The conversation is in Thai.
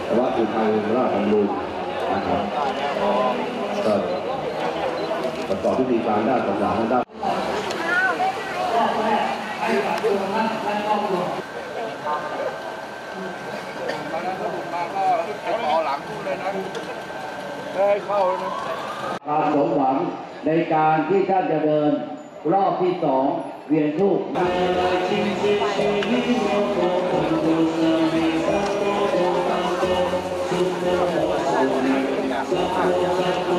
วัดอุทัยราชบำรุงนะครับก็ประกอบพิธีการด้านต่างๆด้านต่อหลังพูดเลยนะได้เข้านะความสมหวังในการที่ท่านจะเดินรอบที่สองเวียนทูป